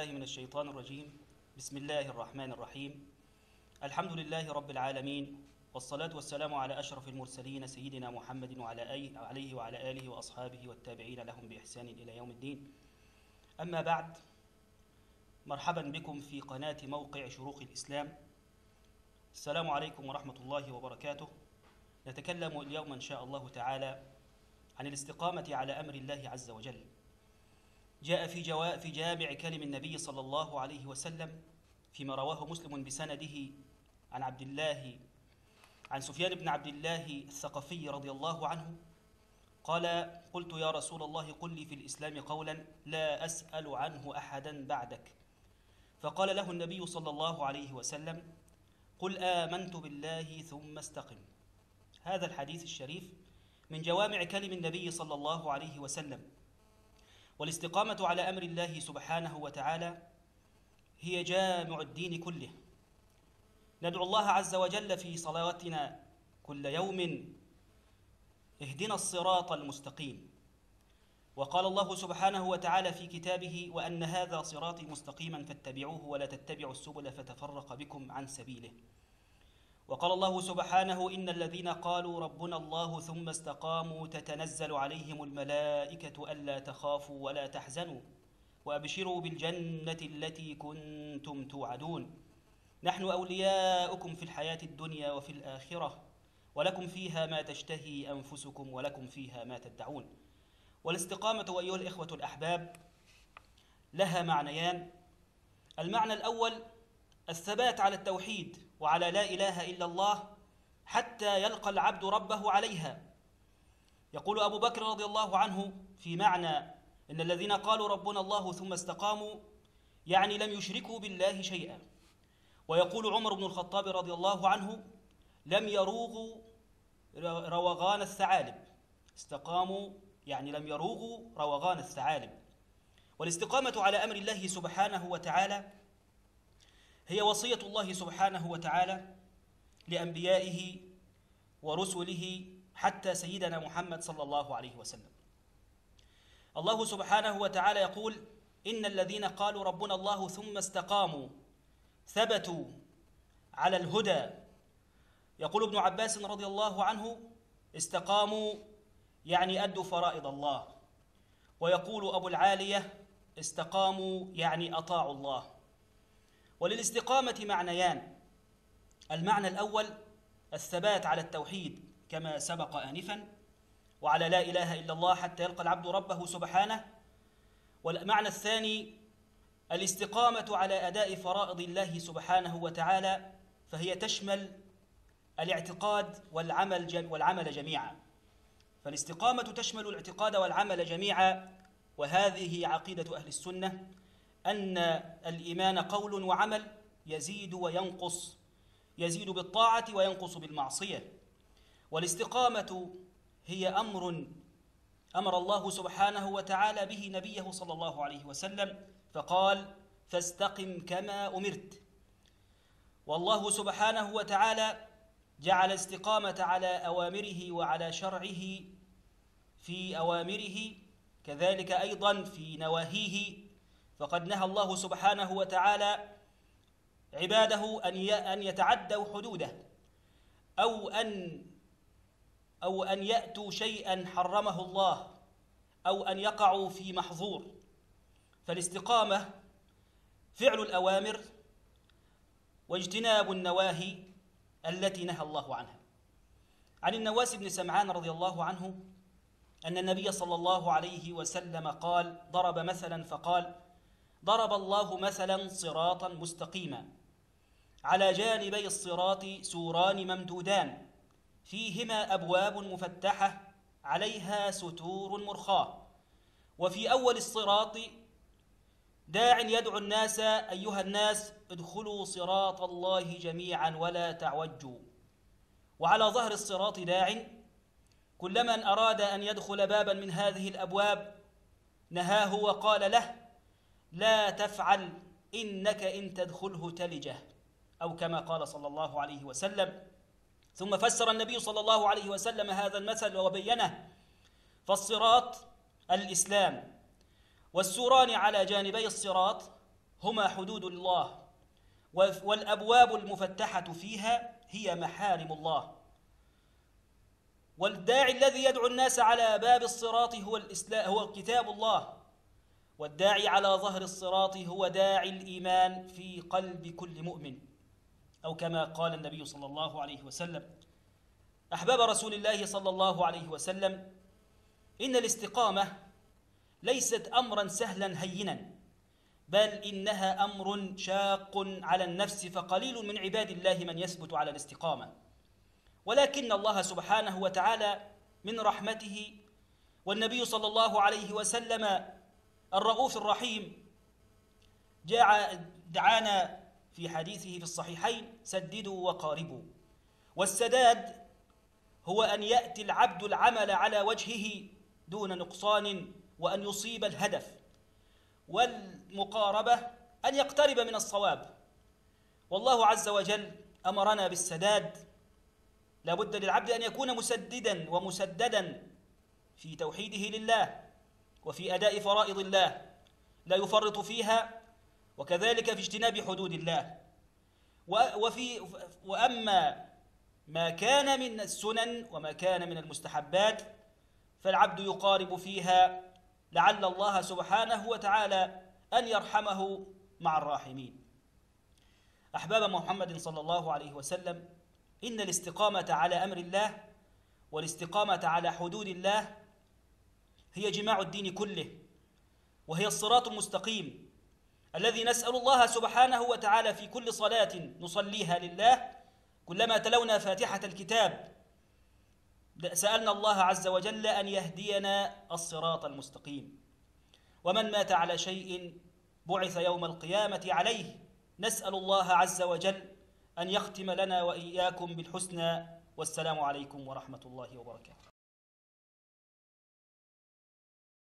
بالله من الشيطان الرجيم. بسم الله الرحمن الرحيم. الحمد لله رب العالمين، والصلاة والسلام على أشرف المرسلين سيدنا محمد عليه وعلى آله وأصحابه والتابعين لهم بإحسان إلى يوم الدين. أما بعد، مرحبا بكم في قناة موقع شروق الإسلام. السلام عليكم ورحمة الله وبركاته. نتكلم اليوم إن شاء الله تعالى عن الاستقامة على أمر الله عز وجل. جاء في جامع كلم النبي صلى الله عليه وسلم فيما رواه مسلم بسنده عن سفيان بن عبد الله الثقفي رضي الله عنه قال: قلت يا رسول الله قل لي في الإسلام قولا لا أسأل عنه أحدا بعدك. فقال له النبي صلى الله عليه وسلم: قل آمنت بالله ثم استقم. هذا الحديث الشريف من جوامع كلم النبي صلى الله عليه وسلم. والاستقامة على أمر الله سبحانه وتعالى هي جامع الدين كله. ندعو الله عز وجل في صلواتنا كل يوم: اهدنا الصراط المستقيم. وقال الله سبحانه وتعالى في كتابه: وأن هذا صراطي مستقيما فاتبعوه ولا تتبعوا السبل فتفرق بكم عن سبيله. وقال الله سبحانه: إن الذين قالوا ربنا الله ثم استقاموا تتنزل عليهم الملائكة ألا تخافوا ولا تحزنوا وأبشروا بالجنة التي كنتم توعدون نحن أولياؤكم في الحياة الدنيا وفي الآخرة ولكم فيها ما تشتهي أنفسكم ولكم فيها ما تدعون. والاستقامة أيها الإخوة الأحباب لها معنيان. المعنى الأول الثبات على التوحيد وعلى لا إله إلا الله حتى يلقى العبد ربه عليها. يقول أبو بكر رضي الله عنه في معنى إن الذين قالوا ربنا الله ثم استقاموا يعني لم يشركوا بالله شيئا. ويقول عمر بن الخطاب رضي الله عنه: لم يروغوا روغان الثعالب. استقاموا يعني لم يروغوا روغان الثعالب. والاستقامة على أمر الله سبحانه وتعالى هي وصية الله سبحانه وتعالى لأنبيائه ورسله حتى سيدنا محمد صلى الله عليه وسلم. الله سبحانه وتعالى يقول: إن الذين قالوا ربنا الله ثم استقاموا ثبتوا على الهدى. يقول ابن عباس رضي الله عنه: استقاموا يعني أدوا فرائض الله. ويقول أبو العالية: استقاموا يعني أطاعوا الله. وللاستقامة معنيان. المعنى الأول الثبات على التوحيد كما سبق آنفا، وعلى لا إله إلا الله حتى يلقى العبد ربه سبحانه. والمعنى الثاني الاستقامة على أداء فرائض الله سبحانه وتعالى، فهي تشمل الاعتقاد والعمل جميعا. فالاستقامة تشمل الاعتقاد والعمل جميعا، وهذه عقيدة أهل السنة أن الإيمان قول وعمل يزيد وينقص، يزيد بالطاعة وينقص بالمعصية. والاستقامة هي أمر الله سبحانه وتعالى به نبيه صلى الله عليه وسلم، فقال: فاستقم كما أمرت. والله سبحانه وتعالى جعل الاستقامة على أوامره وعلى شرعه في أوامره، كذلك أيضا في نواهيه. فقد نهى الله سبحانه وتعالى عباده أن يتعدوا حدوده أو أن يأتوا شيئا حرمه الله أو أن يقعوا في محظور. فالاستقامة فعل الأوامر واجتناب النواهي التي نهى الله عنها. عن النواس بن سمعان رضي الله عنه أن النبي صلى الله عليه وسلم قال: ضرب مثلا فقال: ضرب الله مثلا صراطا مستقيما على جانبي الصراط سوران ممدودان فيهما أبواب مفتحة عليها ستور مرخاة، وفي أول الصراط داع يدعو الناس: أيها الناس ادخلوا صراط الله جميعا ولا تعوجوا. وعلى ظهر الصراط داع كل من أراد أن يدخل بابا من هذه الأبواب نهاه وقال له: لا تفعل إنك إن تدخله تلجه، أو كما قال صلى الله عليه وسلم. ثم فسر النبي صلى الله عليه وسلم هذا المثل وبينه. فالصراط الإسلام، والسوران على جانبي الصراط هما حدود الله، والأبواب المفتحة فيها هي محارم الله. والداعي الذي يدعو الناس على باب الصراط هو كتاب الله، والداعي على ظهر الصراط هو داعي الإيمان في قلب كل مؤمن، أو كما قال النبي صلى الله عليه وسلم. أحباب رسول الله صلى الله عليه وسلم، إن الاستقامة ليست أمرا سهلا هينا، بل إنها أمر شاق على النفس، فقليل من عباد الله من يثبت على الاستقامة. ولكن الله سبحانه وتعالى من رحمته، والنبي صلى الله عليه وسلم الرؤوف الرحيم دعانا في حديثه في الصحيحين: سددوا وقاربوا. والسداد هو أن يأتي العبد العمل على وجهه دون نقصان وأن يصيب الهدف، والمقاربة أن يقترب من الصواب. والله عز وجل أمرنا بالسداد. لا بد للعبد أن يكون مسددا ومسددا في توحيده لله وفي أداء فرائض الله، لا يفرط فيها، وكذلك في اجتناب حدود الله. وأما ما كان من السنن وما كان من المستحبات فالعبد يقارب فيها، لعل الله سبحانه وتعالى أن يرحمه مع الراحمين. أحباب محمد صلى الله عليه وسلم، إن الاستقامة على أمر الله والاستقامة على حدود الله هي جماع الدين كله، وهي الصراط المستقيم الذي نسأل الله سبحانه وتعالى في كل صلاة نصليها لله، كلما تلونا فاتحة الكتاب سألنا الله عز وجل أن يهدينا الصراط المستقيم. ومن مات على شيء بعث يوم القيامة عليه. نسأل الله عز وجل أن يختم لنا وإياكم بالحسنى، والسلام عليكم ورحمة الله وبركاته.